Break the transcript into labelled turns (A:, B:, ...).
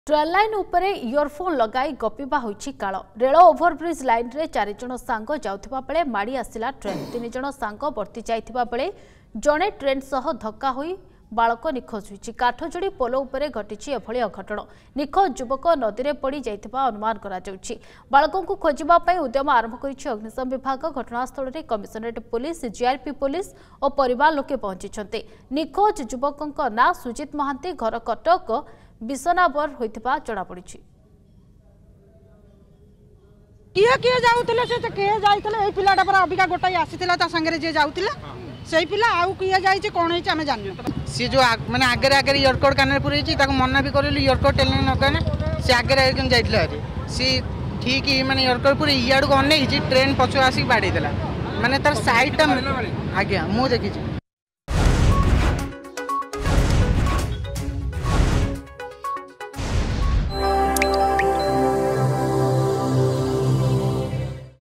A: Train line उपरे earphone लगाई गपिबा होइछि काल। रेल ओभरब्रिज लाइन रे 4 जण सांग जाउथिबा बेले माड़ी आसिला ट्रेन। 3 जण सांग बर्ती जाइथिबा बेले जणे ट्रेन सह धक्का होई बालक निखोज होइछि। काठजोड़ी पोलो उपरे घटिछि एभଳି अघटन। निखोज युवक नदी रे पड़ी जाइथिबा अनुमान करा जाउछि। बालकों को खोजिबा पई उद्यम आरंभ करिछि अग्निशम विभाग। घटनास्थल रे कमिशनरेट पुलिस, जीआरपी पुलिस और परिवार लोके पहुंचिछन्ते। निखोज युवकक ना सुजित महांती, घर कटक बिसनाबर होइथिबा जणा पड़िछि।
B: किए किए जाउतले से किए जाइतले ए पिलाटा पर अबिका गोटाई आसीतिला ता संगे जे जाउतले सेई पिला आउ किए जाइछि कोन हेछि हमें जान्नु।
C: सी जो माने आगे आगे इयरकोड कान पुरैछि ताको मन्ना भी करलु इयरकोड टेलने न काने से आगे आगे जाइतले अरे सी ठीक माने इयरकोड पुरे इयाडू को अनै ट्रेन पछो आसी बाडी देला माने तार साइड ता आगे मु देखिछि।